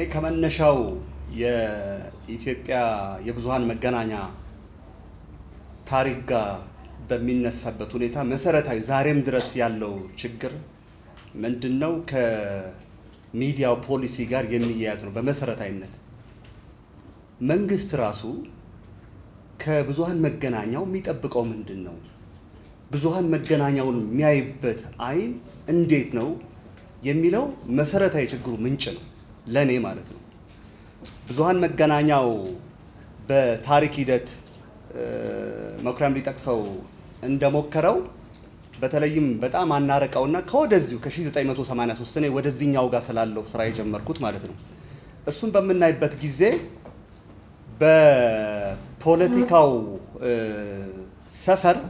ከመነሻው የኢትዮጵያ የብዙሃን መገናኛ ታሪክ ጋር በሚነሳበት ሁኔታ መሰረታዊ ዛሬም ድረስ ያለው ችግር ምንድነው ከሚዲያው ፖሊሲ ጋር የሚያያዝ ነው በመሰረታዊነት መንግስት ራሱ ከብዙሃን መገናኛው የሚጠብቀው ምንድነው ብዙሃን መገናኛውን የሚያይበት አይን እንዴት ነው የሚለው መሰረታዊ ችግሩ ምንጭ ነው ለኔ ማለት ነው ብዙሃን መገናኛው በታሪክ ሂደት መክራም ሊጠቅሰው እንደሞከረው በተለይም በጣም አናረቀውና ከወደዚሁ ከ1983 ነው ወደዚህኛው ጋር ስላለው ስራ የጀመርኩት ማለት ነው እሱን በመናይበት ጊዜ በፖለቲካው ሰፈር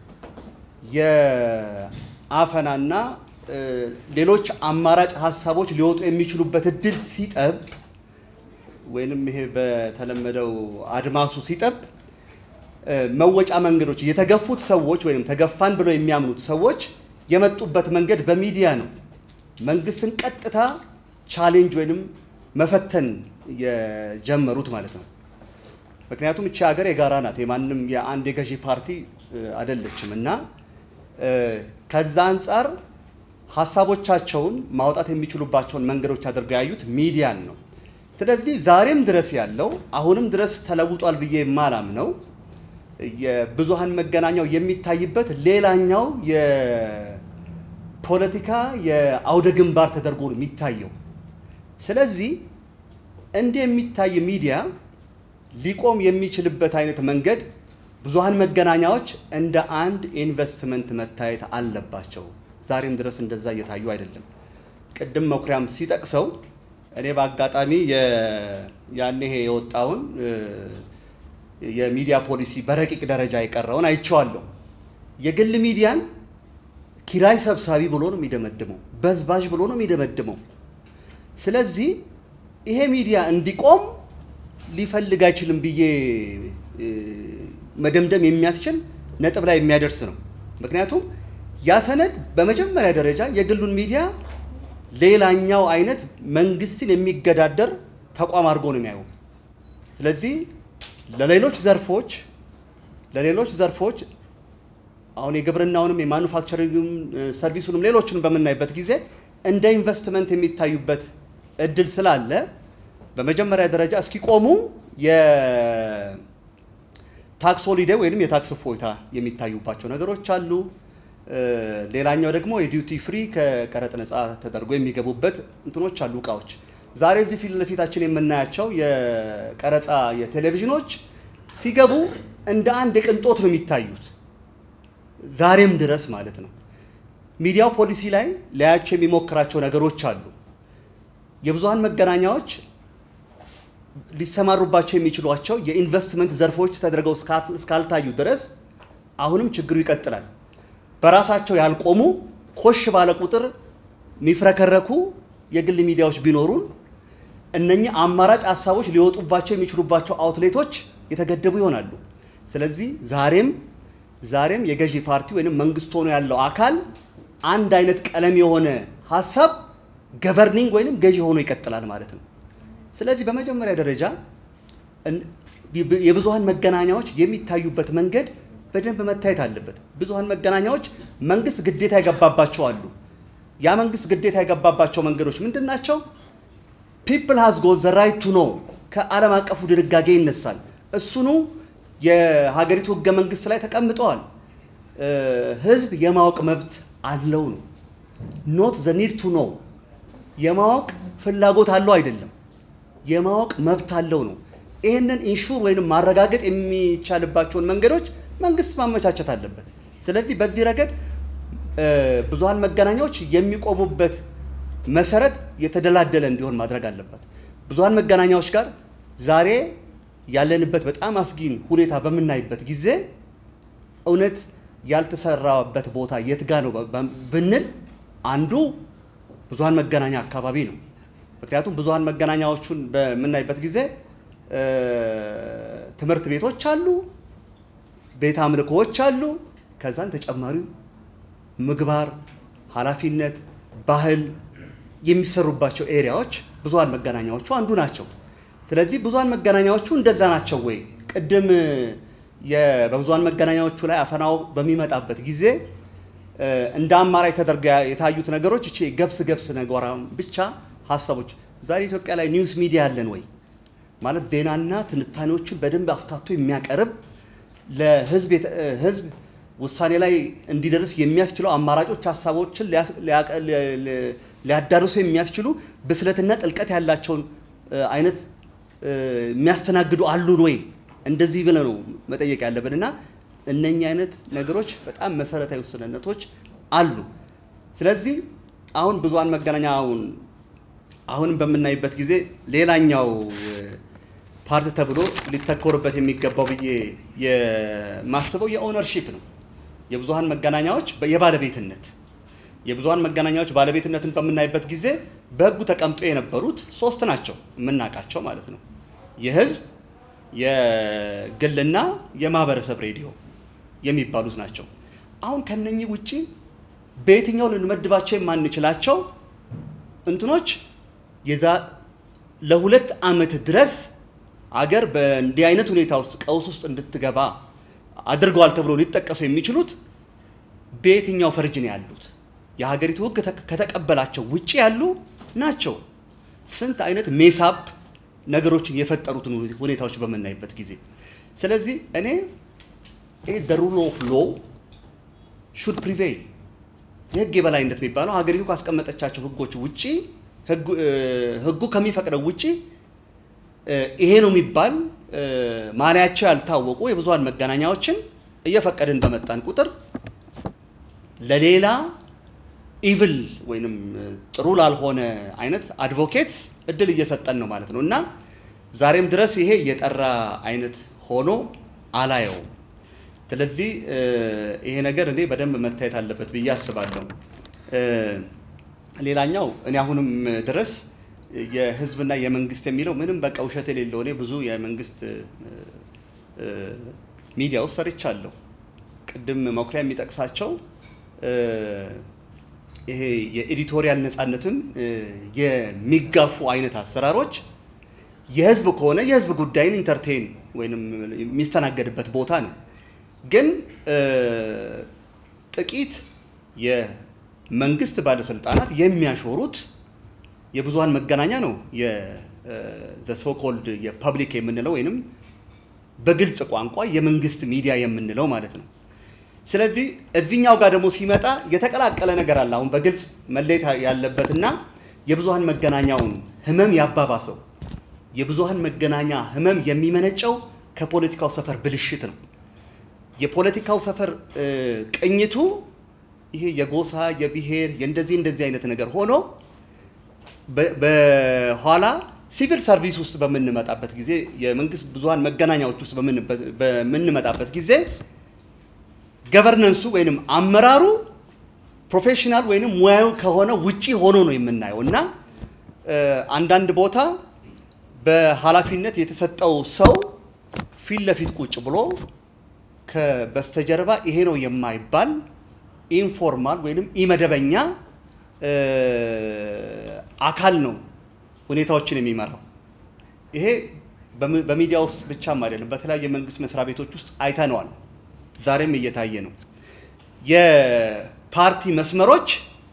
የአፈናና ሌሎች አማራጭ ሐሳቦች ሊወጡ የሚችሉበት እድል ሲጠብ ወይንም ይሄ በተለመደው አድማሱ ሲጠብ መወጫ መንገዶች የተገፉት ሰዎች ወይንም ተገፋን ብለው የሚያምኑት ሰዎች የመጡበት መንገድ በሚዲያ ነው መንግስትን ቀጥታ ቻሌንጅ ወይንም መፈተን የጀመሩት ማለት ነው ምክንያቱም እቺ ሀገር የጋራ ናት የማንንም የአንድ የገዢ ፓርቲ አይደለችምና ከዛ አንፃር ሐሳቦቻቸውን ማውጣት የሚችሉባቸውን መንገዶች አድርገው ያዩት ሚዲያን ነው ስለዚህ ዛሬም ድረስ ያለው አሁንም ድረስ ተለውጧል ብዬ ማላም ነው የብዙሃን መገናኛው የሚታይበት ሌላኛው የፖለቲካ የአውደ ግንባር ተደርጎ ነው የሚታየው ስለዚህ እንደ የሚታይ ሚዲያ ሊቆም የሚችልበት አይነት መንገድ ብዙሃን መገናኛዎች እንደ አንድ ኢንቨስትመንት መታየት አለባቸው ዛሬም ድረስ እንደዛ እየታዩ አይደለም ቀደም መኩሪያም ሲጠቅሰው እኔ በአጋጣሚ ያኔ የወጣውን የሚዲያ ፖሊሲ በረቂቅ ደረጃ ይቀርራውን አይቻለሁ የግል ሚዲያን ኪራይ ሰብሳቢ ብሎ ነው የሚደመድመው በዝባዥ ብሎ ነው የሚደመድመው ስለዚህ ይሄ ሚዲያ እንዲቆም ሊፈልግ አይችልም ብዬ መደምደም የሚያስችል ነጥብ ላይ የሚያደርስ ነው ምክንያቱም ያ ሰነድ በመጀመሪያ ደረጃ የግሉን ሚዲያ ሌላኛው አይነት መንግስትን የሚገዳደር ተቋም አድርጎ ነው የሚያየው ስለዚህ ለሌሎች ዘርፎች አሁን የግብርናውንም የማኑፋክቸሪንግም ሰርቪሱንም ሌሎችንም በመናይበት ጊዜ እንደ ኢንቨስትመንት የሚታዩበት እድል ስላለ በመጀመሪያ ደረጃ እስኪቆሙ የታክስ ሆሊዴይ ወይንም የታክስ ፎይታ የሚታዩባቸው ነገሮች አሉ ሌላኛው ደግሞ የዲዩቲ ፍሪ ከቀረጥ ነፃ ተደርጎ የሚገቡበት እንትኖች አሉ ቃዎች ዛሬ እዚህ ፊት ለፊታችን የምናያቸው የቀረጻ የቴሌቪዥኖች ሲገቡ እንደ አንድ ቅንጦት ነው የሚታዩት ዛሬም ድረስ ማለት ነው ሚዲያው ፖሊሲ ላይ ላያቸው የሚሞክራቸው ነገሮች አሉ የብዙሃን መገናኛዎች ሊሰማሩባቸው የሚችሏቸው የኢንቨስትመንት ዘርፎች ተደርገው እስካልታዩ ድረስ አሁንም ችግሩ ይቀጥላል በራሳቸው ያልቆሙ ኮሽ ባለ ቁጥር ሚፍረከረኩ የግል ሚዲያዎች ቢኖሩን እነኚህ አማራጭ ሐሳቦች ሊወጡባቸው የሚችሉባቸው አውትሌቶች የተገደቡ ይሆናሉ ስለዚህ ዛሬም የገዢ ፓርቲ ወይንም መንግስት ሆኖ ያለው አካል አንድ አይነት ቀለም የሆነ ሐሳብ ገቨርኒንግ ወይንም ገዢ ሆኖ ይቀጥላል ማለት ነው ስለዚህ በመጀመሪያ ደረጃ የብዙሃን መገናኛዎች የሚታዩበት መንገድ በደንብ መታየት አለበት ብዙሃን መገናኛዎች መንግስት ግዴታ ያገባባቸው አሉ ያ መንግስት ግዴታ ያገባባቸው መንገዶች ምንድናቸው people has got the right to know ከዓለም አቀፉ ድንጋጌ ይነሳል እሱኑ የሀገሪቱ ህገ መንግስት ላይ ተቀምጧል ህዝብ የማወቅ መብት አለው ነው not the need to know የማወቅ ፍላጎት አለው አይደለም የማወቅ መብት አለው ነው ይሄንን ኢንሹር ወይንም ማረጋገጥ የሚቻልባቸውን መንገዶች መንግስት ማመቻቸት አለበት ስለዚህ በዚህ ረገድ ብዙሃን መገናኛዎች የሚቆሙበት መሰረት የተደላደለ እንዲሆን ማድረግ አለበት ብዙሃን መገናኛዎች ጋር ዛሬ ያለንበት በጣም አስጊን ሁኔታ በመናይበት ጊዜ እውነት ያልተሰራበት ቦታ የት ጋር ነው ብንል አንዱ ብዙሃን መገናኛ አካባቢ ነው ምክንያቱም ብዙሃን መገናኛዎቹን በመናይበት ጊዜ ትምህርት ቤቶች አሉ ቤት አምልኮዎች አሉ ከዛን ተጨማሪው ምግባር ኃላፊነት ባህል የሚሰሩባቸው ኤሪያዎች ብዙሃን መገናኛዎቹ አንዱ ናቸው ስለዚህ ብዙሃን መገናኛዎቹ እንደዛ ናቸው ወይ ቀደም በብዙሃን መገናኛዎቹ ላይ አፈናው በሚመጣበት ጊዜ እንደ አማራጭ ተደርጋ የታዩት ነገሮች እቺ ገብስ ነገራም ብቻ ሐሳቦች ዛሬ ኢትዮጵያ ላይ ኒውስ ሚዲያ አለን ወይ ማለት ዜናና ትንታኔዎችን በደንብ አፍታቶ የሚያቀርብ ለህዝብ ውሳኔ ላይ እንዲደርስ የሚያስችለው አማራጮች ሐሳቦችን ሊያዳርሱ የሚያስችሉ ብስለትና ጥልቀት ያላቸው አይነት የሚያስተናግዱ አሉን ወይ እንደዚህ ብለ ነው መጠየቅ ያለብንና እነኛ አይነት ነገሮች በጣም መሰረታዊ ውስንነቶች አሉ ስለዚህ አሁን ብዙሃን መገናኛውን አሁን በመናይበት ጊዜ ሌላኛው ፓርት ተብሎ ሊተኮርበት የሚገባው ብዬ የማስበው የኦነርሺፕ ነው የብዙሃን መገናኛዎች የብዙሃን መገናኛዎች ባለቤትነትን በመናይበት ጊዜ በህጉ ተቀምጦ የነበሩት 3 ናቸው ምናቃቸው ማለት ነው የህዝብ የግልና የማህበረሰብ ሬዲዮ የሚባሉት ናቸው አሁን ከነኚህ ውጪ በየትኛው ልንመድባቸው የማንችላቸው እንትኖች ለሁለት አመት ድረስ አገር በእንዲህ አይነት ሁኔታ ውስጥ ቀውስ ውስጥ እንድትገባ አድርገዋል ተብሎ ሊጠቀሱ የሚችሉት በየትኛው ፈርጅ ነው ያሉት የሀገሪቱ ህግ ከተቀበላቸው ውጪ ያሉ ናቸው ስንት አይነት ሜሳፕ ነገሮችን የፈጠሩት ሁኔታዎች በመናይበት ጊዜ ስለዚህ እኔ the rule of law should prevail የህግ የበላይነት የሚባለው ሀገሪቱ ካስቀመጠቻቸው ህጎች ውጪ ህጉ ከሚፈቅደው ውጪ ይሄ ነው የሚባል ማንያቸው ያልታወቁ የብዙሃን መገናኛዎችን እየፈቀድን በመጣን ቁጥር ለሌላ ኢቪል ወይንም ጥሩ ላልሆነ አይነት አድቮኬትስ እድል እየሰጠን ነው ማለት ነውና ዛሬም ድረስ ይሄ የጠራ አይነት ሆኖ አላየው ስለዚህ ይሄ ነገር እንዴ በደንብ መታየት አለበት ብዬ አስባለሁ ሌላኛው እኔ አሁንም ድረስ የህዝብና የመንግስት የሚለው ምንም በቃ ውሸት የሌለው እኔ ብዙ የመንግስት ሚዲያው ሰርቻለሁ ቅድም መኩሪያ የሚጠቅሳቸው ይሄ የኤዲቶሪያል ነፃነትን የሚጋፉ አይነት አሰራሮች የህዝብ ከሆነ የህዝብ ጉዳይን ኢንተርቴን ወይንም የሚስተናገድበት ቦታ ነው ግን ጥቂት የመንግስት ባለስልጣናት የሚያሾሩት የብዙሃን መገናኛ ነው the so called የፐብሊክ የምንለው ወይንም በግልጽ ቋንቋ የመንግስት ሚዲያ የምንለው ማለት ነው ስለዚህ እዚህኛው ጋር ደግሞ ሲመጣ የተቀላቀለ ነገር አለ አሁን በግልጽ መለየት ያለበትና የብዙሃን መገናኛውን ህመም ያባባሰው የብዙሃን መገናኛ ህመም የሚመነጨው ከፖለቲካው ሰፈር ብልሽት ነው የፖለቲካው ሰፈር ቅኝቱ ይሄ የጎሳ የብሔር የእንደዚህ አይነት ነገር ሆኖ በኋላ ሲቪል ሰርቪስ ውስጥ በመንመጣበት ጊዜ የመንግስት ብዙሃን መገናኛዎች ውስጥ በመንመጣበት ጊዜ ገቨርነንሱ ወይንም አመራሩ ፕሮፌሽናል ወይንም ሙያው ከሆነ ውጪ ሆኖ ነው የምናየውና አንዳንድ ቦታ በኃላፊነት የተሰጠው ሰው ፊት ለፊት ቁጭ ብሎ ከበስተጀርባ ይሄ ነው የማይባል ኢንፎርማል ወይንም ኢመደበኛ አካል ነው ሁኔታዎችን የሚመራው ይሄ በሚዲያ ውስጥ ብቻም አይደለም በተለያየ መንግስት መስሪያ ቤቶች ውስጥ አይተነዋል ዛሬም እየታየ ነው የፓርቲ መስመሮች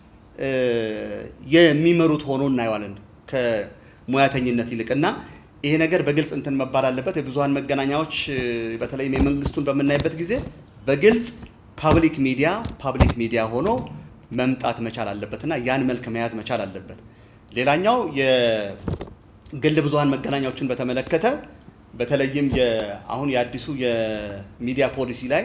የሚመሩት ሆኖ እናየዋለን ከሙያተኝነት ይልቅና ይሄ ነገር በግልጽ እንትን መባል አለበት የብዙሃን መገናኛዎች በተለይ የመንግስቱን በመናይበት ጊዜ በግልጽ ፐብሊክ ሚዲያ ሆኖ መምጣት መቻል አለበትና ያን መልክ መያዝ መቻል አለበት ሌላኛው የግል ብዙሃን መገናኛዎችን በተመለከተ በተለይም አሁን የአዲሱ የሚዲያ ፖሊሲ ላይ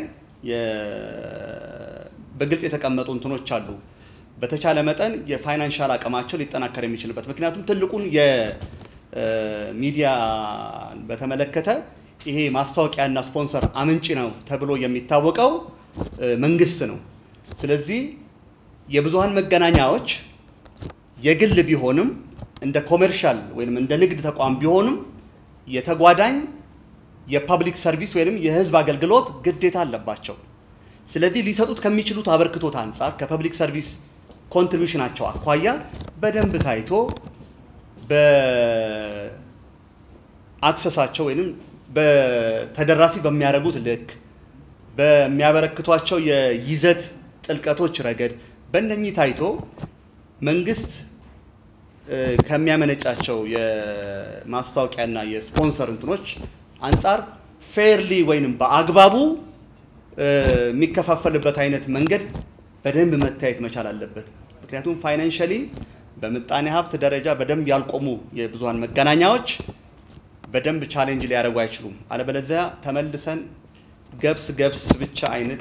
በግልጽ የተቀመጡ እንትኖች አሉ በተቻለ መጠን የፋይናንሻል አቅማቸው ሊጠናከር የሚችልበት ምክንያቱም ትልቁን የሚዲያ በተመለከተ ይሄ ማስታወቂያና ስፖንሰር አመንጭ ነው ተብሎ የሚታወቀው መንግስት ነው ስለዚህ የብዙሃን መገናኛዎች የግል ቢሆንም እንደ ኮመርሻል ወይንም እንደ ንግድ ተቋም ቢሆንም የተጓዳኝ የፐብሊክ ሰርቪስ ወይንም የህዝብ አገልግሎት ግዴታ አለባቸው ስለዚህ ሊሰጡት ከሚችሉት አበርክቶት አንፃር ከፐብሊክ ሰርቪስ ኮንትሪቢዩሽናቸው አኳያ በደንብ ታይቶ በአክሰሳቸው ወይንም በተደራሲ በሚያደርጉት ልክ በሚያበረክቷቸው የይዘት ጥልቀቶች ረገድ በእነኚህ ታይቶ መንግስት ከሚያመነጫቸው የማስታወቂያና የስፖንሰር እንትኖች አንፃር ፌርሊ ወይንም በአግባቡ የሚከፋፈልበት አይነት መንገድ በደንብ መታየት መቻል አለበት። ምክንያቱም ፋይናንሻሊ በምጣኔ ሀብት ደረጃ በደንብ ያልቆሙ የብዙሃን መገናኛዎች በደንብ ቻሌንጅ ሊያደርጉ አይችሉም። አለበለዚያ ተመልሰን ገብስ ብቻ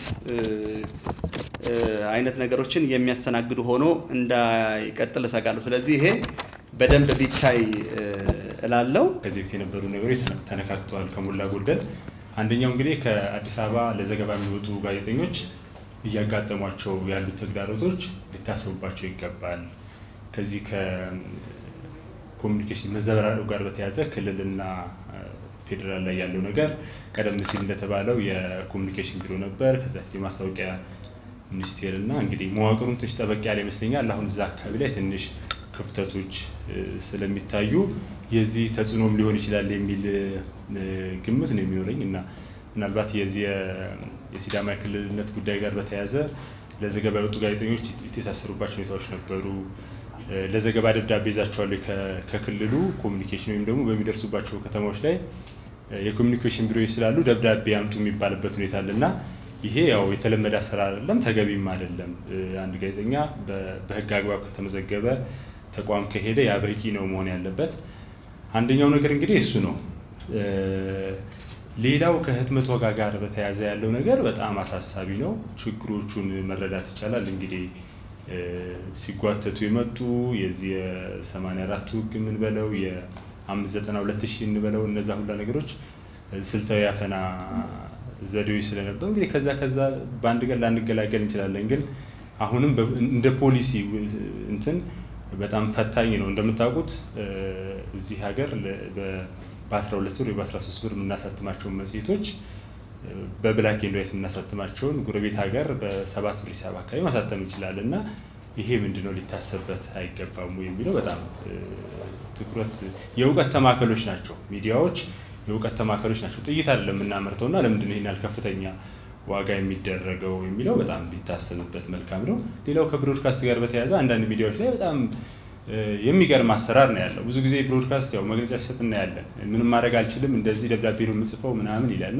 አይነት ነገሮችን የሚያስተናግዱ ሆኖ እንዳይቀጥል እሰጋለሁ። ስለዚህ ይሄ በደንብ ቢታይ እላለሁ። ከዚህ በፊት የነበሩ ነገሮች ተነካክተዋል ከሞላ ጎደል። አንደኛው እንግዲህ ከአዲስ አበባ ለዘገባ የሚወጡ ጋዜጠኞች እያጋጠሟቸው ያሉት ተግዳሮቶች ሊታሰቡባቸው ይገባል። ከዚህ ከኮሙኒኬሽን መዘበራረቅ ጋር በተያያዘ ክልልና ፌደራል ላይ ያለው ነገር ቀደም ሲል እንደተባለው የኮሙኒኬሽን ቢሮ ነበር፣ ከዛ በፊት የማስታወቂያ ሚኒስቴር እና እንግዲህ መዋቅሩን ትንሽ ጠበቅ ያለ ይመስለኛል። አሁን እዛ አካባቢ ላይ ትንሽ ክፍተቶች ስለሚታዩ የዚህ ተጽዕኖም ሊሆን ይችላል የሚል ግምት ነው የሚኖረኝ እና ምናልባት የዚህ የሲዳማ ክልልነት ጉዳይ ጋር በተያያዘ ለዘገባ የወጡ ጋዜጠኞች የታሰሩባቸው ሁኔታዎች ነበሩ። ለዘገባ ደብዳቤ ይዛቸዋል ከክልሉ ኮሙኒኬሽን ወይም ደግሞ በሚደርሱባቸው ከተማዎች ላይ የኮሙኒኬሽን ቢሮ ስላሉ ደብዳቤ ያምጡ የሚባልበት ሁኔታ አለና ይሄ ያው የተለመደ አሰራር አይደለም፣ ተገቢም አይደለም። አንድ ጋዜጠኛ በህግ አግባብ ከተመዘገበ ተቋም ከሄደ ያ በቂ ነው መሆን ያለበት። አንደኛው ነገር እንግዲህ እሱ ነው። ሌላው ከህትመት ዋጋ ጋር በተያያዘ ያለው ነገር በጣም አሳሳቢ ነው። ችግሮቹን መረዳት ይቻላል። እንግዲህ ሲጓተቱ የመጡ የዚህ የ84 ህግ ምን በለው የ592 እንበለው እነዛ ሁሉ ነገሮች ስልታዊ ያፈና ዘዴዎች ስለነበሩ እንግዲህ ከዛ በአንድ ገል ላንገላገል እንችላለን። ግን አሁንም እንደ ፖሊሲ እንትን በጣም ፈታኝ ነው። እንደምታውቁት እዚህ ሀገር በ12 ብር በ13 ብር የምናሳትማቸው መጽሔቶች በብላክ ኤንድ ዋይት የምናሳትማቸውን ጎረቤት ሀገር በ7 ብር ሂሳብ አካባቢ ማሳተም ይችላል እና ይሄ ምንድነው ሊታሰብበት አይገባም የሚለው በጣም ትኩረት የእውቀት ተማከሎች ናቸው። ሚዲያዎች የእውቀት ተማከሎች ናቸው። ጥይት አይደለም የምናመርተውና ለምንድነው ይሄን ከፍተኛ ዋጋ የሚደረገው የሚለው በጣም ቢታሰብበት መልካም ነው። ሌላው ከብሮድካስት ጋር በተያያዘ አንዳንድ ሚዲያዎች ላይ በጣም የሚገርም አሰራር ነው ያለው። ብዙ ጊዜ ብሮድካስት ያው መግለጫ ሲሰጥ እናያለን። ምንም ማድረግ አልችልም እንደዚህ ደብዳቤ ነው የምጽፈው ምናምን ይላልና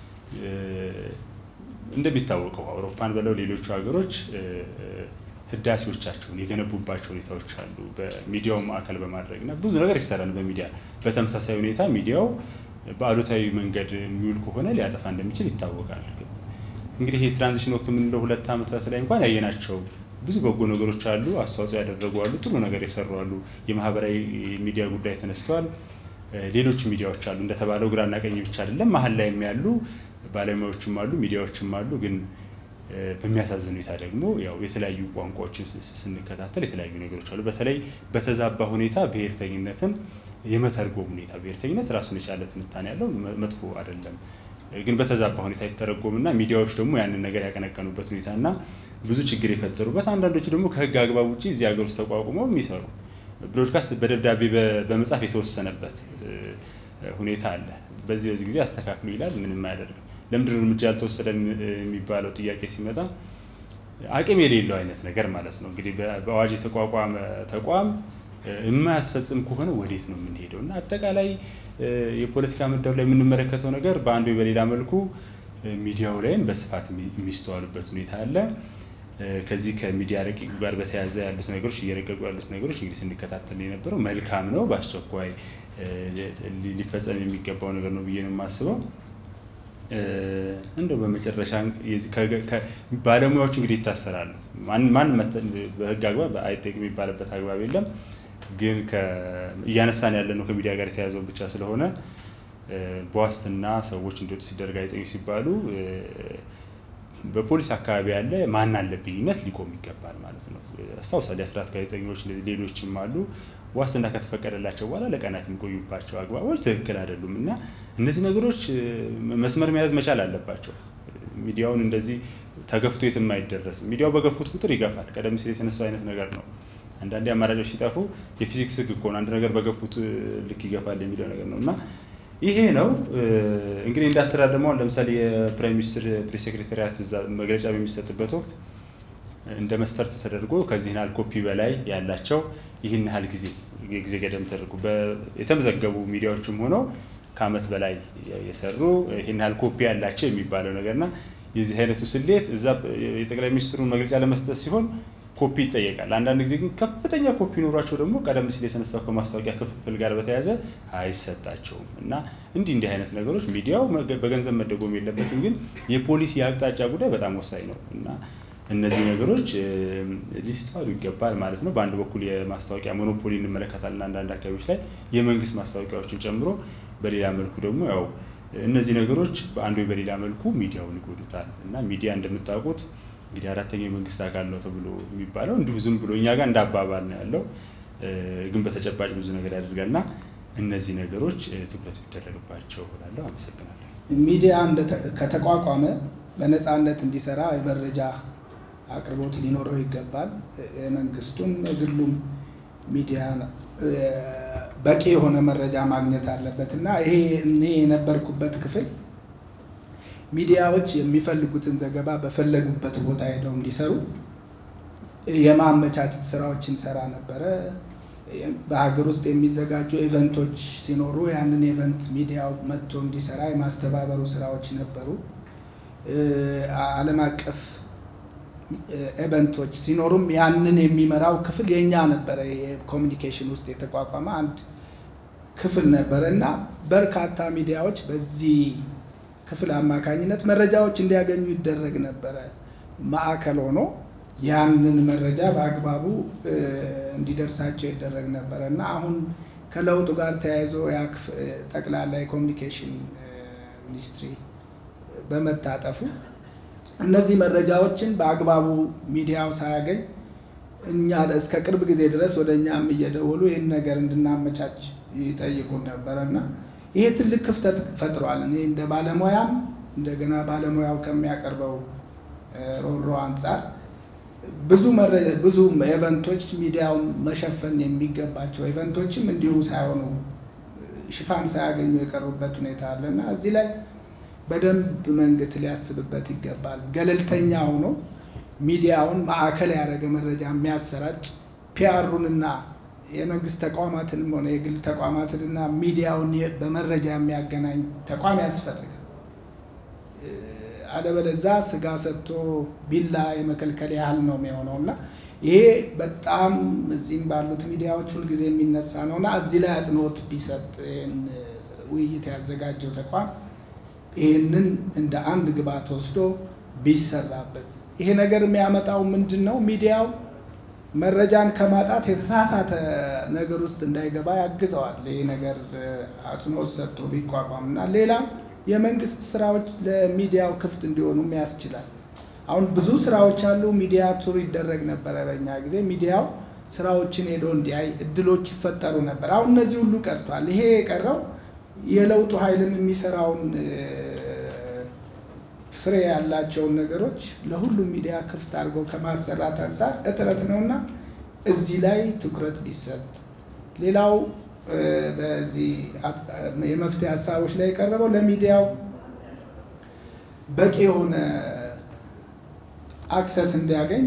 እንደሚታወቀው አውሮፓን በለው ሌሎች ሀገሮች ህዳሴዎቻቸውን የገነቡባቸው ሁኔታዎች አሉ። በሚዲያው ማዕከል በማድረግና ብዙ ነገር ይሰራል በሚዲያ። በተመሳሳይ ሁኔታ ሚዲያው በአሉታዊ መንገድ የሚውል ከሆነ ሊያጠፋ እንደሚችል ይታወቃል። እንግዲህ ይሄ ትራንዚሽን ወቅት ምን ነው 2 ዓመታት ላይ እንኳን ያየናቸው ብዙ በጎ ነገሮች አሉ፣ አስተዋጽኦ ያደረጉ አሉ፣ ጥሩ ነገር የሰሩ አሉ። የማህበራዊ ሚዲያ ጉዳይ ተነስቷል። ሌሎች ሚዲያዎች አሉ እንደተባለው ግራና ቀኝ ብቻ አይደለም፣ መሀል ላይ ያሉ ባለሙያዎችም አሉ፣ ሚዲያዎችም አሉ። ግን በሚያሳዝን ሁኔታ ደግሞ ያው የተለያዩ ቋንቋዎችን ስንከታተል የተለያዩ ነገሮች አሉ። በተለይ በተዛባ ሁኔታ ብሔርተኝነትን የመተርጎም ሁኔታ ብሔርተኝነት ራሱን የቻለ ትንታኔ ያለው መጥፎ አይደለም፣ ግን በተዛባ ሁኔታ ይተረጎምና ሚዲያዎች ደግሞ ያንን ነገር ያቀነቀኑበት ሁኔታና ብዙ ችግር የፈጠሩበት አንዳንዶቹ ደግሞ ከህግ አግባብ ውጪ እዚህ ሀገር ውስጥ ተቋቁመው የሚሰሩ ብሮድካስት በደብዳቤ በመጻፍ የተወሰነበት ሁኔታ አለ። በዚህ ጊዜ አስተካክሉ ይላል፣ ምንም አያደርግም። ለምንድን ነው እርምጃ ያልተወሰደ የሚባለው ጥያቄ ሲመጣ አቅም የሌለው አይነት ነገር ማለት ነው። እንግዲህ በአዋጅ የተቋቋመ ተቋም የማያስፈጽም ከሆነ ወዴት ነው የምንሄደው? እና አጠቃላይ የፖለቲካ ምህዳሩ ላይ የምንመለከተው ነገር በአንዱ በሌላ መልኩ ሚዲያው ላይም በስፋት የሚስተዋሉበት ሁኔታ አለ። ከዚህ ከሚዲያ ረቂቅ ጋር በተያያዘ ያሉት ነገሮች እየረቀቁ ያሉት ነገሮች እንግዲህ ስንከታተል የነበረው መልካም ነው፣ በአስቸኳይ ሊፈጸም የሚገባው ነገር ነው ብዬ ነው የማስበው። እንደው በመጨረሻ ባለሙያዎች እንግዲህ ይታሰራሉ። ማን በህግ አግባብ አይጠይቅም የሚባልበት አግባብ የለም። ግን እያነሳን ያለነው ከሚዲያ ጋር የተያዘው ብቻ ስለሆነ በዋስትና ሰዎች እንዲወጡ ሲደረግ ጋዜጠኞች ሲባሉ በፖሊስ አካባቢ ያለ ማን አለብኝነት ሊቆም ይገባል ማለት ነው። አስታውሳለሁ የአስራት ጋዜጠኞች ሌሎችም አሉ ዋስትና ከተፈቀደላቸው በኋላ ለቀናት የሚቆዩባቸው አግባቦች ትክክል አይደሉም እና እነዚህ ነገሮች መስመር መያዝ መቻል አለባቸው። ሚዲያውን እንደዚህ ተገፍቶ የትም አይደረስም። ሚዲያው በገፉት ቁጥር ይገፋል። ቀደም ሲል የተነሳው አይነት ነገር ነው። አንዳንዴ አማራጮች ሲጠፉ የፊዚክስ ህግ እኮ ነው አንድ ነገር በገፉት ልክ ይገፋል የሚለው ነገር ነውና ይሄ ነው እንግዲህ እንዳስተዳደር ደግሞ ለምሳሌ የፕራይም ሚኒስትር ፕሬስ ሴክሬታሪያት እዛ መግለጫ በሚሰጥበት ወቅት እንደ መስፈርት ተደርጎ ከዚህ ያህል ኮፒ በላይ ያላቸው ይህን ያህል ጊዜ ገደም ተደርጎ የተመዘገቡ ሚዲያዎችም ሆነው ከአመት በላይ የሰሩ ይህን ያህል ኮፒ ያላቸው የሚባለው ነገርና የዚህ አይነቱ ስሌት እዛ የጠቅላይ ሚኒስትሩን መግለጫ ለመስጠት ሲሆን ኮፒ ይጠየቃል አንዳንድ ጊዜ ግን ከፍተኛ ኮፒ ኖሯቸው ደግሞ ቀደም ሲል የተነሳው ከማስታወቂያ ክፍል ጋር በተያያዘ አይሰጣቸውም እና እንዲህ አይነት ነገሮች ሚዲያው በገንዘብ መደጎም የለበትም ግን የፖሊሲ አቅጣጫ ጉዳይ በጣም ወሳኝ ነው እና እነዚህ ነገሮች ሊስተዋሉ ይገባል ማለት ነው በአንድ በኩል የማስታወቂያ ሞኖፖሊ እንመለከታለን አንዳንድ አካባቢዎች ላይ የመንግስት ማስታወቂያዎችን ጨምሮ በሌላ መልኩ ደግሞ ያው እነዚህ ነገሮች በአንዱ በሌላ መልኩ ሚዲያውን ይጎዱታል እና ሚዲያ እንደምታውቁት እንግዲህ አራተኛው የመንግስት አካል ነው ተብሎ የሚባለው እንዲሁ ዝም ብሎ እኛ ጋር እንዳባባል ነው ያለው ግን በተጨባጭ ብዙ ነገር ያደርጋልና እነዚህ ነገሮች ትኩረት ቢደረግባቸው እላለሁ አመሰግናለሁ ሚዲያ ከተቋቋመ በነፃነት እንዲሰራ የመረጃ አቅርቦት ሊኖረው ይገባል የመንግስቱም ግሉም ሚዲያ በቂ የሆነ መረጃ ማግኘት አለበትና ይሄ እኔ የነበርኩበት ክፍል ሚዲያዎች የሚፈልጉትን ዘገባ በፈለጉበት ቦታ ሄደው እንዲሰሩ የማመቻቸት ስራዎችን ሰራ ነበር በሀገር ውስጥ የሚዘጋጁ ኢቨንቶች ሲኖሩ ያንን ኢቨንት ሚዲያው መጥቶ እንዲሰራ የማስተባበሩ ስራዎች ነበሩ ዓለም አቀፍ ኢቨንቶች ሲኖሩም ያንን የሚመራው ክፍል የኛ ነበር የኮሙኒኬሽን ውስጥ የተቋቋመ አንድ ክፍል ነበርና በርካታ ሚዲያዎች በዚህ ክፍል አማካኝነት መረጃዎች እንዲያገኙ ይደረግ ነበር ማዕከል ሆኖ ያንን መረጃ በአግባቡ እንዲደርሳቸው ይደረግ ነበርና አሁን ከለውጡ ጋር ተያይዞ ያ ጠቅላላ የኮሙኒኬሽን ሚኒስትሪ በመታጠፉ እነዚህ መረጃዎችን በአግባቡ ሚዲያው ሳያገኝ እኛ እስከ ቅርብ ጊዜ ድረስ ወደኛም እየደወሉ ይሄን ነገር እንድናመቻች ይጠይቁ ነበርና ይሄ ትልቅ ክፍተት ፈጥሯል እኔ እንደ ባለሙያም እንደገና ባለሙያው ከሚያቀርበው ሮሮ አንፃር ብዙ ኢቨንቶች ሚዲያው መሸፈን የሚገባቸው ኢቨንቶችም እንዲሁ ሳይሆኑ ሽፋን ሳያገኙ የቀሩበት ሁኔታ አለና እዚህ ላይ በደንብ መንግስት ሊያስብበት ይገባል ገለልተኛ ሆኖ ሚዲያውን ማዕከል ያደረገ መረጃ የሚያሰራጭ ፒአሩንና የመንግስት ተቋማትንም ሆነ የግል ተቋማትንና ሚዲያውን በመረጃ የሚያገናኝ ተቋም ያስፈልጋል አለበለዚያ ስጋ ሰጥቶ ቢላ የመከልከል ያህል ነው የሚሆነውና ይሄ በጣም እዚህም ባሉት ሚዲያዎች ሁሉ ጊዜ የሚነሳ ነውና እዚህ ላይ አጽንኦት ቢሰጥ ውይይት ያዘጋጀው ተቋም ይሄንን እንደ አንድ ግብዓት ወስዶ ቢሰራበት ይሄ ነገር የሚያመጣው ምንድነው ሚዲያው መረጃን ከማጣት የተሳሳተ ነገር ውስጥ እንዳይገባ ያግዘዋል ይሄ ነገር አጽንኦት ሰጥቶ ቢቋቋምና ሌላ የመንግስት ስራዎች ለሚዲያው ክፍት እንዲሆኑ ያስችላል አሁን ብዙ ስራዎች አሉ ሚዲያ ቱር ይደረግ ነበር በእኛ ጊዜ ሚዲያው ስራዎችን ሄዶ እንዲያይ እድሎች ይፈጠሩ ነበር አሁን እነዚህ ሁሉ ቀርቷል ይሄ የቀረው የለውጡ ኃይልም የሚሰራውን ፍሬ ያላቸው ነገሮች ለሁሉ ሚዲያ ክፍት አድርጎ ከማሰራት አንፃር እጥረት ነውና እዚህ ላይ ትኩረት ቢሰጥ ሌላው በዚህ የመፍትሄ ሐሳቦች ላይ ቀርበው ለሚዲያው በቂ የሆነ አክሰስ እንዲያገኝ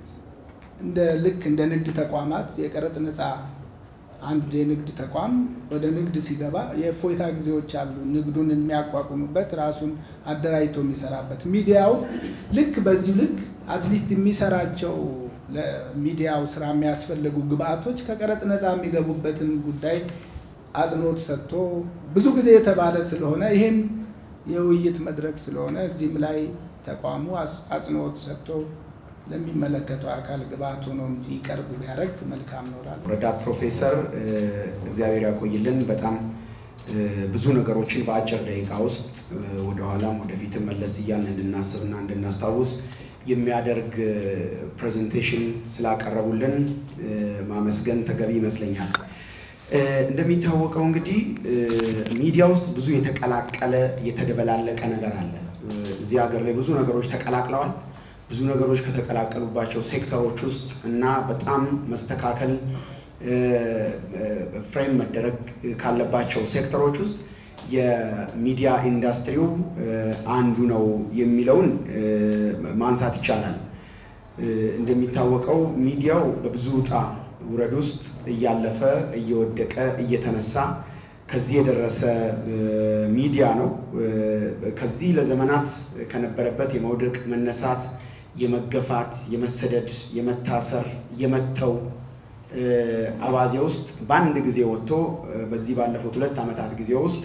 እንደ ንግድ ተቋማት የቀረጥ ነፃ አንድ የንግድ ተቋም ወደ ንግድ ሲገባ የፎይታ ጊዜዎች አሉ ንግዱን የሚያቋቁሙበት ራሱን አደራጅቶ የሚሰራበት ሚዲያው ልክ በዚህ ልክ አትሊስት የሚሰራቸው ለሚዲያው ስራ የሚያስፈልጉ ግብአቶች ከቀረጥ ነፃ የሚገቡበትን ጉዳይ አጽንኦት ሰጥቶ ብዙ ጊዜ የተባለ ስለሆነ ይሄን የውይይት መድረክ ስለሆነ እዚህም ላይ ተቋሙ አጽንኦት ሰጥቶ ለሚመለከተው አካል ግብአቱ ነው እንዲቀርብ ቢያደርግ መልካም ነው ላል ረዳት ፕሮፌሰር እግዚአብሔር ያቆይልን በጣም ብዙ ነገሮችን በአጭር ደቂቃ ውስጥ ወደ ኋላም ወደፊት መለስ ይያልን እንድናስብና እንድናስታውስ የሚያደርግ ፕሬዘንቴሽን ስላቀረቡልን ማመስገን ተገቢ ይመስለኛል እንደሚታወቀው እንግዲህ ሚዲያ ውስጥ ብዙ የተቀላቀለ የተደበላለቀ ነገር አለ እዚህ ሀገር ላይ ብዙ ነገሮች ተቀላቅለዋል ብዙ ነገሮች ከተቀላቀሉባቸው ሴክተሮች ውስጥ እና በጣም መስተካከል ፍሬም መደረግ ካለባቸው ሴክተሮች ውስጥ የሚዲያ ኢንዱስትሪው አንዱ ነው የሚለውን ማንሳት ይቻላል። እንደሚታወቀው ሚዲያው በብዙ ውጣ ውረድ ውስጥ እያለፈ እየወደቀ እየተነሳ ከዚህ የደረሰ ሚዲያ ነው። ከዚህ ለዘመናት ከነበረበት የመውደቅ መነሳት የመገፋት የመሰደድ የመታሰር የመተው አባዜ ውስጥ በአንድ ጊዜ ወጥቶ በዚህ ባለፉት 2 ዓመታት ጊዜ ውስጥ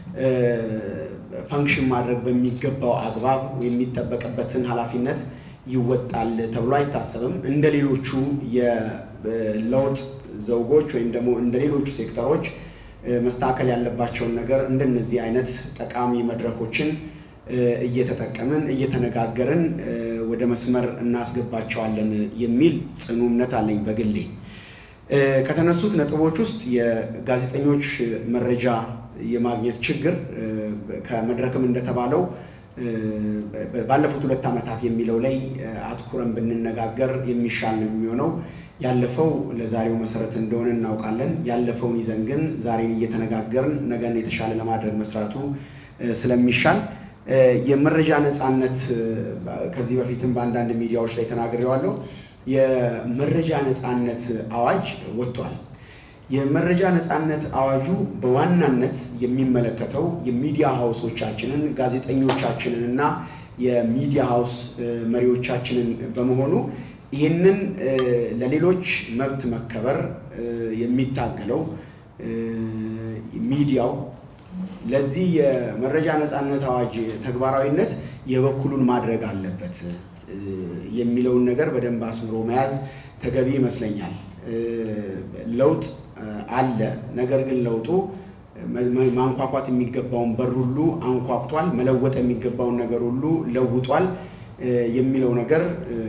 ፈንክሽን ማድረግ በሚገባው አግባብ የሚጠበቅበትን ኃላፊነት ይወጣል ተብሎ አይታሰብም። እንደሌሎቹ የለውጥ ዘውጎች ወይም ደግሞ እንደሌሎቹ ሴክተሮች መስተካከል ያለባቸውን ነገር እንደነዚህ አይነት ጠቃሚ መድረኮችን እየተጠቀምን እየተነጋገርን ወደ መስመር እናስገባቸዋለን የሚል ጽኑ እምነት አለኝ በግሌ። ከተነሱት ነጥቦች ውስጥ የጋዜጠኞች መረጃ የማግኘት ችግር ከመድረክም እንደተባለው ባለፉት 2 ዓመታት የሚለው ላይ አትኩረን ብንነጋገር የሚሻል ነው የሚሆነው። ያለፈው ለዛሬው መሰረት እንደሆነ እናውቃለን። ያለፈውን ይዘን ግን ዛሬን እየተነጋገርን ነገን የተሻለ ለማድረግ መስራቱ ስለሚሻል የመረጃ ነፃነት ከዚህ በፊትም በአንዳንድ ሚዲያዎች ላይ ተናግሬዋለሁ። የመረጃ ነፃነት አዋጅ ወጥቷል። የመረጃ ነፃነት አዋጁ በዋናነት የሚመለከተው የሚዲያ ሃውሶቻችንን ጋዜጠኞቻችንን እና የሚዲያ ሃውስ መሪዎቻችንን በመሆኑ ይህንን ለሌሎች መብት መከበር የሚታገለው ሚዲያው ለዚህ የመረጃ ነፃነት አዋጅ ተግባራዊነት የበኩሉን ማድረግ አለበት የሚለውን ነገር በደንብ አስምሮ መያዝ ተገቢ ይመስለኛል። ለውጥ አለ፣ ነገር ግን ለውጡ ማንኳኳት የሚገባውን በር ሁሉ አንኳኩቷል፣ መለወጥ የሚገባውን ነገር ሁሉ ለውጧል የሚለው ነገር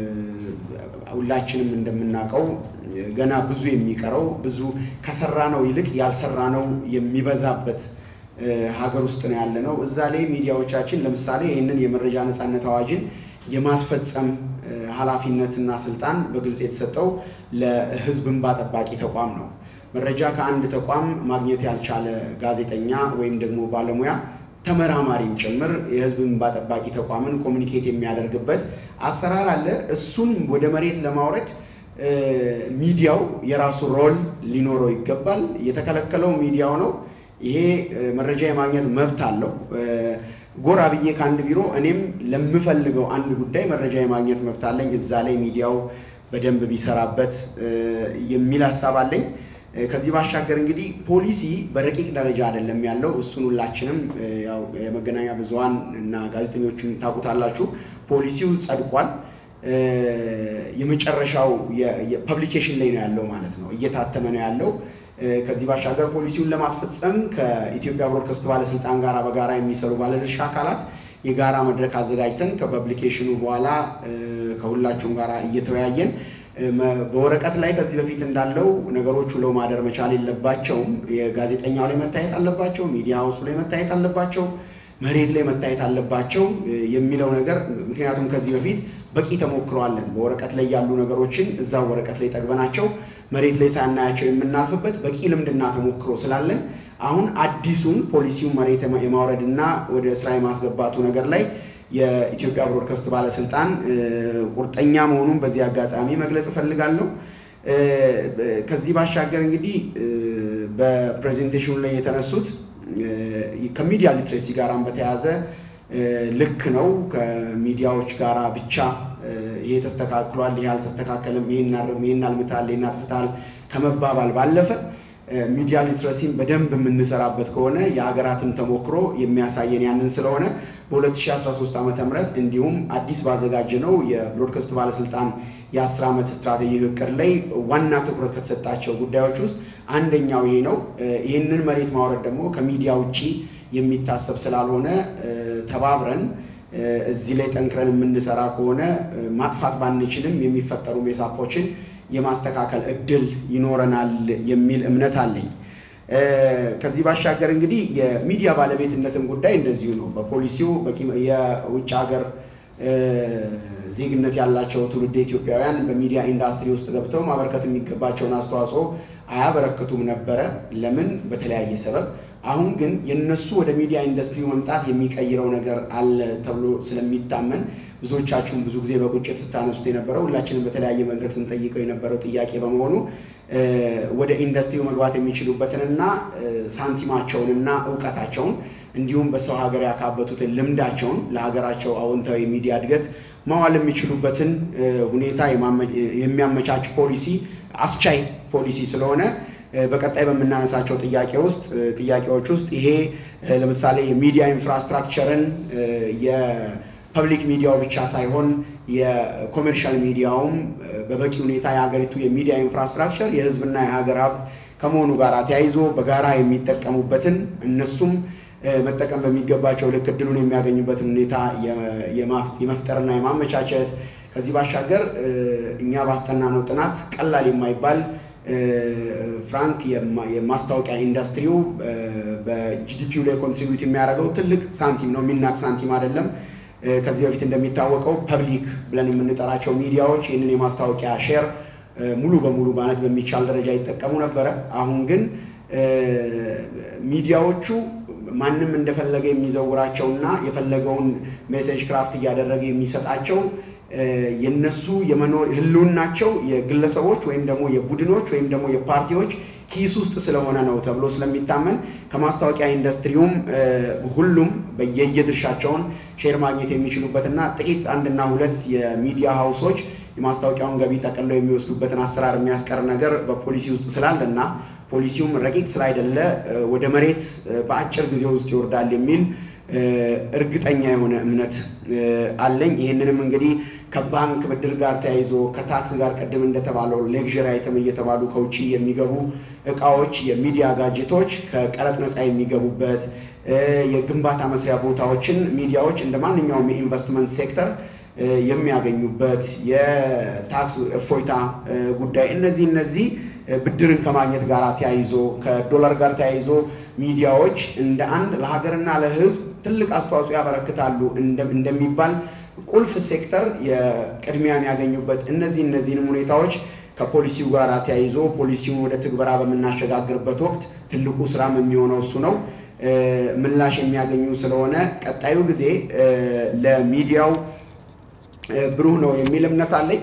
ሁላችንም እንደምናውቀው ገና ብዙ የሚቀረው ብዙ ከሰራነው ይልቅ ያልሰራነው የሚበዛበት ሀገር ውስጥ ነው ያለነው። እዛ ላይ ሚዲያዎቻችን ለምሳሌ ይህንን የመረጃ ነፃነት አዋጅን የማስፈጸም ኃላፊነትና ስልጣን በግልጽ የተሰጠው ለህዝብ እንባ ጠባቂ ተቋም ነው። መረጃ ከአንድ ተቋም ማግኘት ያልቻለ ጋዜጠኛ ወይም ደግሞ ባለሙያ ተመራማሪም ጭምር የህዝብ እንባ ጠባቂ ተቋምን ኮሙኒኬት የሚያደርግበት አሰራር አለ። እሱን ወደ መሬት ለማውረድ ሚዲያው የራሱ ሮል ሊኖረው ይገባል። የተከለከለው ሚዲያው ነው። ይሄ መረጃ የማግኘት መብት አለው። ጎራ ብዬ ከአንድ ቢሮ እኔም ለምፈልገው አንድ ጉዳይ መረጃ የማግኘት መብት አለኝ። እዛ ላይ ሚዲያው በደንብ ቢሰራበት የሚል ሐሳብ አለኝ። ከዚህ ባሻገር እንግዲህ ፖሊሲ በረቂቅ ደረጃ አይደለም ያለው። እሱን ሁላችንም ያው የመገናኛ ብዙሃን እና ጋዜጠኞችን ታውቁታላችሁ። ፖሊሲው ጸድቋል። የመጨረሻው የፐብሊኬሽን ላይ ነው ያለው ማለት ነው፣ እየታተመ ነው ያለው። ከዚህ ባሻገር ፖሊሲውን ለማስፈጸም ከኢትዮጵያ ብሮድካስት ባለስልጣን ጋር በጋራ የሚሰሩ ባለድርሻ አካላት የጋራ መድረክ አዘጋጅተን ከፐብሊኬሽኑ በኋላ ከሁላችሁም ጋር እየተወያየን በወረቀት ላይ ከዚህ በፊት እንዳለው ነገሮች ሁሉ ማደር መቻል የለባቸውም። የጋዜጠኛው ላይ መታየት አለባቸው፣ ሚዲያ ሃውሱ ላይ መታየት አለባቸው፣ መሬት ላይ መታየት አለባቸው የሚለው ነገር ምክንያቱም ከዚህ በፊት በቂ ተሞክሯለን። በወረቀት ላይ ያሉ ነገሮችን እዛው ወረቀት ላይ ጠግበናቸው መሬት ላይ ሳናያቸው የምናልፍበት በቂ ልምድና ተሞክሮ ስላለን አሁን አዲሱን ፖሊሲውን መሬት የማውረድና ወደ ስራ የማስገባቱ ነገር ላይ የኢትዮጵያ ብሮድካስት ባለስልጣን ቁርጠኛ መሆኑን በዚህ አጋጣሚ መግለጽ እፈልጋለሁ። ከዚህ ባሻገር እንግዲህ በፕሬዘንቴሽኑ ላይ የተነሱት ከሚዲያ ሊትሬሲ ጋራም በተያያዘ ልክ ነው። ከሚዲያዎች ጋራ ብቻ ይሄ ተስተካክሏል፣ ይሄ አልተስተካከለም፣ ይሄን አልምታል፣ ይሄን አጥፍታል ከመባባል ባለፈ ሚዲያ ሊትሬሲን በደንብ የምንሰራበት ከሆነ የሀገራትን ተሞክሮ የሚያሳየን ያንን ስለሆነ በ2013 ዓመተ ምህረት እንዲሁም አዲስ ባዘጋጀነው የብሮድካስት ባለስልጣን የ10 ዓመት ስትራቴጂ እቅድ ላይ ዋና ትኩረት ከተሰጣቸው ጉዳዮች ውስጥ አንደኛው ይሄ ነው። ይሄንን መሬት ማውረድ ደግሞ ከሚዲያ ውጪ የሚታሰብ ስላልሆነ ተባብረን እዚህ ላይ ጠንክረን የምንሰራ ከሆነ ማጥፋት ባንችልም የሚፈጠሩ ሜሳፖችን የማስተካከል እድል ይኖረናል የሚል እምነት አለኝ። ከዚህ ባሻገር እንግዲህ የሚዲያ ባለቤትነትን ጉዳይ እንደዚሁ ነው። በፖሊሲው የውጭ ሀገር ዜግነት ያላቸው ትውልደ ኢትዮጵያውያን በሚዲያ ኢንዱስትሪ ውስጥ ገብተው ማበረከት የሚገባቸውን አስተዋጽኦ አያበረክቱም ነበር ለምን በተለያየ ሰበብ አሁን ግን የነሱ ወደ ሚዲያ ኢንዱስትሪው መምጣት የሚቀይረው ነገር አለ ተብሎ ስለሚታመን ብዙዎቻችሁም ብዙ ጊዜ በቁጭት ስታነሱት የነበረው ሁላችንም በተለያየ መድረክ ስንጠይቀው የነበረው ጥያቄ በመሆኑ ወደ ኢንዱስትሪው መግባት የሚችሉበትንና ሳንቲማቸውንና ዕውቀታቸውን እንዲሁም በሰው ሀገር ያካበቱትን ልምዳቸውን ለሀገራቸው አዎንታዊ ሚዲያ እድገት ማዋል የሚችሉበትን ሁኔታ የሚያመቻች ፖሊሲ አስቻይ ፖሊሲ ስለሆነ በቀጣይ በመናነሳቸው ጥያቄዎች ውስጥ ይሄ ለምሳሌ የሚዲያ ኢንፍራስትራክቸርን የፐብሊክ ሚዲያው ብቻ ሳይሆን የኮመርሻል ሚዲያውም በበቂ ሁኔታ የሀገሪቱ የሚዲያ ኢንፍራስትራክቸር የህዝብና የሀገር ሀብት ከመሆኑ ጋር ተያይዞ በጋራ የሚጠቀሙበትን እነሱም መጠቀም በሚገባቸው ልክ እድሉን የሚያገኙበትን ሁኔታ የመፍጠርና የማመቻቸት ከዚህ ባሻገር እኛ ባስጠናነው ጥናት ቀላል የማይባል ፍራንክ የማስታወቂያ ኢንዱስትሪው በጂዲፒው ላይ ኮንትሪቢዩት የሚያደርገው ትልቅ ሳንቲም ነው የሚናቅ ሳንቲም አይደለም ከዚህ በፊት እንደሚታወቀው ፐብሊክ ብለን የምንጠራቸው ሚዲያዎች ይህንን የማስታወቂያ ሼር ሙሉ በሙሉ ማለት በሚቻል ደረጃ ይጠቀሙ ነበር አሁን ግን ሚዲያዎቹ ማንንም እንደፈለገ የሚዘውራቸውና የፈለገውን ሜሴጅ ክራፍት ያደረገ የሚሰጣቸው የነሱ የመኖር ህልውናቸው የግለሰቦች ወይም ደግሞ የቡድኖች ወይም ደግሞ የፓርቲዎች ኪስ ውስጥ ስለሆነ ነው ተብሎ ስለሚታመን ከማስታወቂያ ኢንዱስትሪውም ሁሉም በየድርሻቸውን ሼር ማግኘት የሚችሉበትና ጥቂት አንድና ሁለት የሚዲያ ሃውሶች የማስታወቂያውን ገቢ ተቀለው የሚወስዱበትን አሰራር የሚያስቀር ነገር በፖሊሲ ውስጥ ስላለና ፖሊሲውም ረቂቅ ስላይደለ ወደ መሬት በአጭር ጊዜ ውስጥ ይወርዳል የሚል እርግጠኛ የሆነ እምነት አለኝ ይሄንንም እንግዲህ ከባንክ ብድር ጋር ተያይዞ ከታክስ ጋር ቀደም እንደተባለው ሌክዠሪ አይተም እየተባሉ ከውጪ የሚገቡ እቃዎች የሚዲያ ጋጀቶች ከቀረጥ ነፃ የሚገቡበት የግንባታ መስሪያ ቦታዎችን ሚዲያዎች እንደማንኛውም የኢንቨስትመንት ሴክተር የሚያገኙበት የታክስ እፎይታ ጉዳይ እነዚህ ብድርን ከማግኘት ጋር ተያይዞ ከዶላር ጋር ተያይዞ ሚዲያዎች እንደ አንድ ለሀገርና ለህዝብ ትልቅ አስተዋጽኦ ያበረክታሉ እንደሚባል ቁልፍ ሴክተር የቅድሚያ ያገኙበት እነዚህንም ሁኔታዎች ከፖሊሲው ጋር ተያይዞ ፖሊሲውን ወደ ትግበራ በመናሸጋግርበት ወቅት ትልቁ ስራም የሚሆነው እሱ ነው ምላሽ የሚያገኙ ስለሆነ ቀጣዩ ጊዜ ለሚዲያው ብሩህ ነው የሚል እምነት አለኝ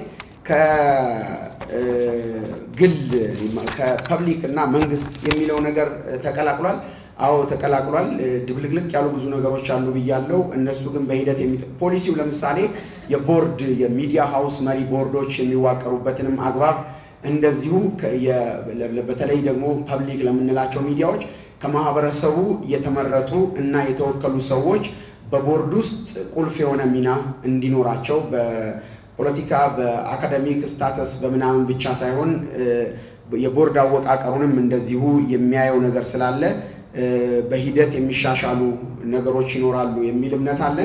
ከግል ከፐብሊክ እና መንግስት የሚለው ነገር ተቀላቅሏል አዎ ተቀላቅሏል ድብልቅልቅ ያሉ ብዙ ነገሮች አሉ ብያለሁ እነሱ ግን በሂደት ፖሊሲው ለምሳሌ የቦርድ የሚዲያ ሃውስ መሪ ቦርዶች የሚዋቀሩበትንም አግባብ እንደዚሁ በተለይ ደግሞ ፐብሊክ ለምንላቸው ሚዲያዎች ከማህበረሰቡ የተመረጡ እና የተወከሉ ሰዎች በቦርድ ውስጥ ቁልፍ የሆነ ሚና እንዲኖራቸው በፖለቲካ በአካዳሚክ ስታተስ በመናምን ብቻ ሳይሆን የቦርድ አወቃቀሩንም እንደዚሁ የሚያየው ነገር ስላለ በሂደት የሚሻሻሉ ነገሮች ይኖራሉ የሚል እምነት አለን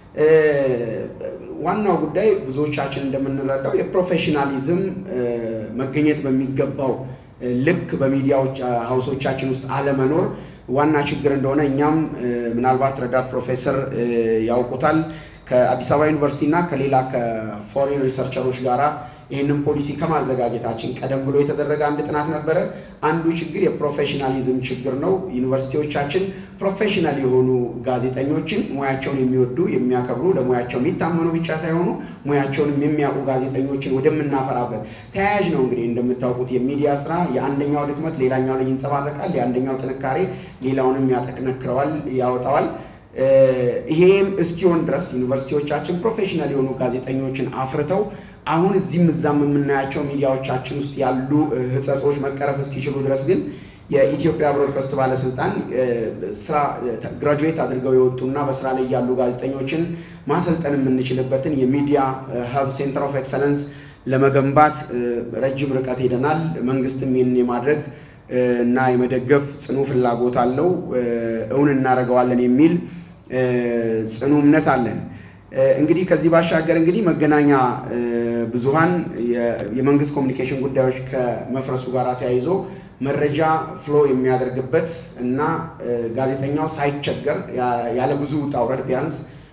ዋናው ጉዳይ ብዙዎቻችን እንደምንረዳው የፕሮፌሽናሊዝም መገኘት በሚገባው ልክ በሚዲያዎች ሃውሶቻችን ውስጥ አለመኖር ዋና ችግር እንደሆነ እኛም ምናልባት ረዳት ፕሮፌሰር ያውቁታል ከአዲስ አበባ ዩኒቨርሲቲ እና ከሌላ ከፎሬን ሪሰርቸሮች ጋራ ይሄንን ፖሊሲ ከማዘጋጀታችን ቀደም ብሎ የተደረገ አንድ ጥናት ነበር አንዱ ችግር የፕሮፌሽናሊዝም ችግር ነው ዩኒቨርሲቲዎቻችን ፕሮፌሽናል የሆኑ ጋዜጠኞችን ሙያቸውን የሚወዱ የሚያከብሩ ለሙያቸው የሚታመኑ ብቻ ሳይሆኑ ሙያቸውን የሚያውቁ ጋዜጠኞችን ወደምናፈራበት ተያያዥ ነው እንግዲህ እንደምታውቁት የሚዲያ ስራ የአንደኛው ድክመት ሌላኛው ላይ ይንጸባረቃል የአንደኛው ጥንካሬ ሌላውንም ያጠነክረዋል ያወጣዋል ይሄም እስኪሆን ድረስ ዩኒቨርሲቲዎቻችን ፕሮፌሽናል የሆኑ ጋዜጠኞችን አፍርተው አሁን እዚህም እዛም የምናያቸው ሚዲያዎቻችን ውስጥ ያሉ ህጸጾች መቀረፍ እስኪችሉ ድረስ ግን የኢትዮጵያ ብሮድካስት ባለስልጣን ስራ ግራጁዌት አድርገው የወጡና በስራ ላይ ያሉ ጋዜጠኞችን ማሰልጠን የምንችልበትን የሚዲያ ሀብ ሴንተር ኦፍ ኤክሰለንስ ለመገንባት ረጅም ርቀት ሄደናል መንግስትም ይህንን የማድረግ እና የመደገፍ ጽኑ ፍላጎት አለው እውን እናደርገዋለን የሚል ጽኑ እምነት አለን እንግዲህ ከዚህ ባሻገር እንግዲህ መገናኛ ብዙሃን የመንግስት ኮሙኒኬሽን ጉዳዮች ከመፍረሱ ጋር ተያይዞ መረጃ ፍሎ የሚያደርግበት እና ጋዜጠኛው ሳይቸገር ያለ ብዙ ውጣውረድ ቢያንስ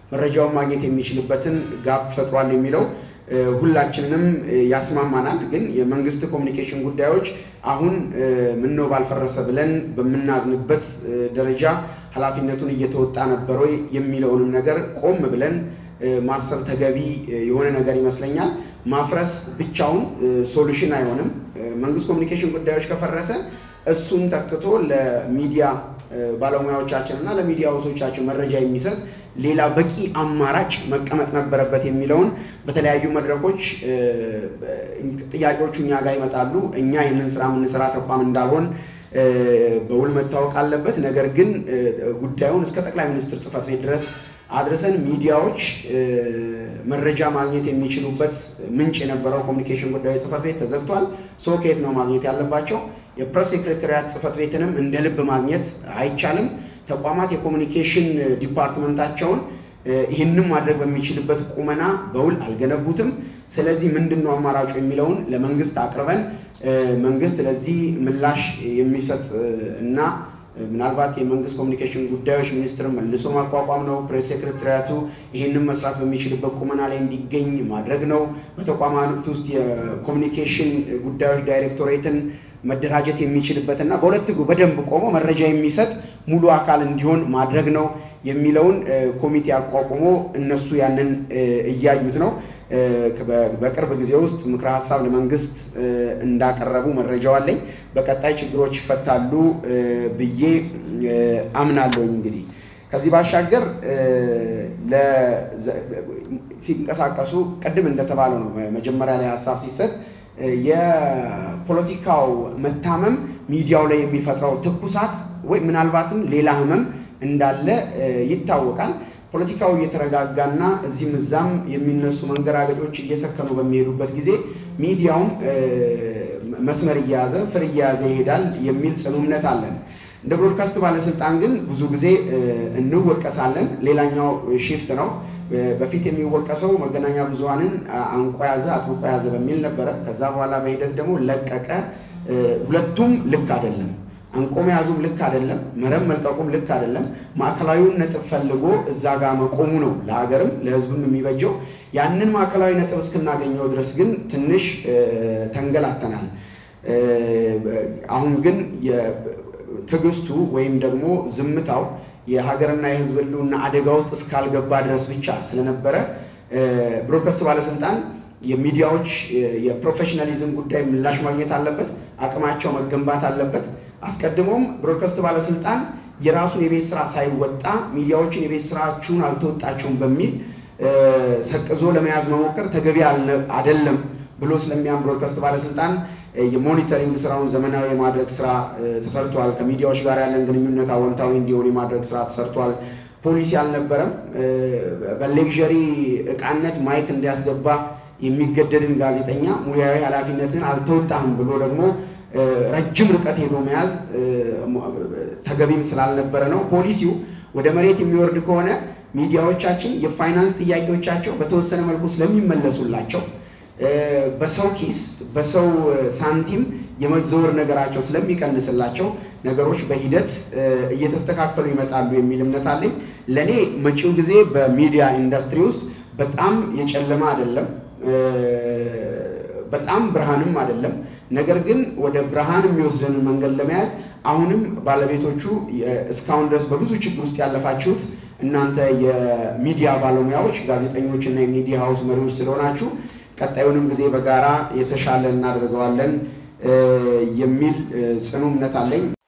መረጃውን ማግኘት የሚችልበትን ጋፕ ፈጥሯል የሚለው ሁላችንንም ያስማማናል። ግን የመንግስት ኮሙኒኬሽን ጉዳዮች አሁን ምን ነው ባልፈረሰ ብለን በመናዝንበት ደረጃ ኃላፊነቱን እየተወጣ ነበር ወይ የሚለውንም ነገር ቆም ብለን ማሰብ ተገቢ የሆነ ነገር ይመስለኛል። ማፍረስ ብቻውን ሶሉሽን አይሆንም። መንግስት ኮሙኒኬሽን ጉዳዮች ከፈረሰ እሱን ተክቶ ለሚዲያ ባለሙያዎቻችንና ለሚዲያ ወሶቻችን መረጃ የሚሰጥ ሌላ በቂ አማራጭ መቀመጥ ነበረበት የሚለውን በተለያዩ መድረኮች ጥያቄዎቹ እኛ ጋር ይመጣሉ። እኛ ይህንን ስራ የምንሰራ ተቋም እንዳልሆን በውል መታወቅ አለበት። ነገር ግን ጉዳዩን እስከ ጠቅላይ ሚኒስትር ጽሕፈት ቤት ድረስ አድርሰን ሚዲያዎች መረጃ ማግኘት የሚችሉበት ምንጭ የነበረው ኮሙኒኬሽን ጉዳዮች ጽሕፈት ቤት ተዘግቷል። ሶኬት ነው ማግኘት ያለባቸው። የፕሬስ ሴክሬታሪያት ጽሕፈት ቤትንም እንደ ልብ ማግኘት አይቻልም። ተቋማት የኮሙኒኬሽን ዲፓርትመንታቸውን ይህንን ማድረግ በሚችልበት ቁመና በውል አልገነቡትም። ስለዚህ ምንድነው አማራጩ የሚለውን ለመንግስት አቅርበን መንግስት ለዚህ ምላሽ የሚሰጥ እና ምናልባት የመንግስት ኮሙኒኬሽን ጉዳዮች ሚኒስትር መልሶ ማቋቋም ነው። ፕሬስ ሴክሬታሪያቱ ይህንን መስራት በሚችልበት ቁመና ላይ እንዲገኝ ማድረግ ነው። በተቋማት ውስጥ የኮሙኒኬሽን ጉዳዮች ዳይሬክቶሬትን መደራጀት የሚችልበትና በሁለት እግሩ በደንብ ቆሞ መረጃ የሚሰጥ ሙሉ አካል እንዲሆን ማድረግ ነው የሚለውን ኮሚቴ አቋቁሞ እነሱ ያንን እያዩት ነው። በቅርብ ጊዜ ውስጥ ምክረ ሐሳብ ለመንግስት እንዳቀረቡ መረጃው አለኝ። በቀጣይ ችግሮች ይፈታሉ ብዬ አምናለሁ። እንግዲህ ከዚህ ባሻገር ሲንቀሳቀሱ ቀድም እንደተባለው ነው መጀመሪያ ላይ ሐሳብ ሲሰጥ የፖለቲካው መታመም ሚዲያው ላይ የሚፈጥረው ትኩሳት ወይ ምናልባትም ሌላ ህመም እንዳለ ይታወቃል። ፖለቲካው እየተረጋጋና እዚህም እዛም የሚነሱ መንገራገጮች እየሰከኑ በሚሄዱበት ጊዜ ሚዲያውም መስመር እየያዘ ፍር እየያዘ ይሄዳል የሚል ጽኑ እምነት አለን። እንደ ብሮድካስት ባለስልጣን ግን ብዙ ጊዜ እንወቀሳለን። ሌላኛው ሺፍት ነው። በፊት የሚወቀሰው መገናኛ ብዙሃንን አንቆ ያዘ አጥብቆ ያዘ በሚል ነበር። ከዛ በኋላ በሂደት ደግሞ ለቀቀ። ሁለቱም ልክ አይደለም። አንቆ መያዙም ልክ አይደለም፣ መረብ መልቀቁም ልክ አይደለም። ማዕከላዊውን ነጥብ ፈልጎ እዛ ጋር መቆሙ ነው ለሀገርም ለህዝብም የሚበጀው። ያንን ማዕከላዊ ነጥብ እስክናገኘው ድረስ ግን ትንሽ ተንገላተናል። አሁን ግን ትግስቱ ወይም ደግሞ ዝምታው የሀገርና የህዝብ ህልውና አደጋ ውስጥ እስካልገባ ድረስ ብቻ ስለነበረ ብሮድካስት ባለስልጣን የሚዲያዎች የፕሮፌሽናሊዝም ጉዳይ ምላሽ ማግኘት አለበት። አቅማቸው መገንባት አለበት። አስቀድሞም ብሮድካስት ባለስልጣን የራሱን የቤት ስራ ሳይወጣ ሚዲያዎችን የቤት ስራችሁን አልተወጣችሁም በሚል ሰቅዞ ለመያዝ መሞከር ተገቢ አይደለም ብሎ ስለሚያም ብሮድካስት ባለስልጣን የሞኒተሪንግ ስራውን ዘመናዊ የማድረግ ስራ ተሰርቷል። ከሚዲያዎች ጋር ያለን ግንኙነት አዎንታዊ እንዲሆን የማድረግ ስራ ተሰርቷል። ፖሊሲ አልነበረም። በሌክዠሪ ዕቃነት ማይክ እንዲያስገባ የሚገደድን ጋዜጠኛ ሙያዊ ኃላፊነትን አልተወጣም ብሎ ደግሞ ረጅም ርቀት ሄዶ መያዝ ተገቢም ስላልነበረ ነው። ፖሊሲው ወደ መሬት የሚወርድ ከሆነ ሚዲያዎቻችን የፋይናንስ ጥያቄዎቻቸው በተወሰነ መልኩ ስለሚመለሱላቸው በሰው ኪስ በሰው ሳንቲም የመዘወር ነገራቸው ስለሚቀንስላቸው ነገሮች በሂደት እየተስተካከሉ ይመጣሉ የሚል እምነት አለኝ። ለኔ መጪው ጊዜ በሚዲያ ኢንዱስትሪ ውስጥ በጣም የጨለማ አይደለም፣ በጣም ብርሃንም አይደለም። ነገር ግን ወደ ብርሃን የሚወስደን መንገድ ለመያዝ አሁንም ባለቤቶቹ እስካሁን ድረስ በብዙ ችግር ውስጥ ያለፋችሁት እናንተ የሚዲያ ባለሙያዎች፣ ጋዜጠኞች እና የሚዲያ ሃውስ መሪዎች ስለሆናችሁ ቀጣዩንም ጊዜ በጋራ የተሻለ እናደርገዋለን የሚል ጽኑ እምነት አለኝ።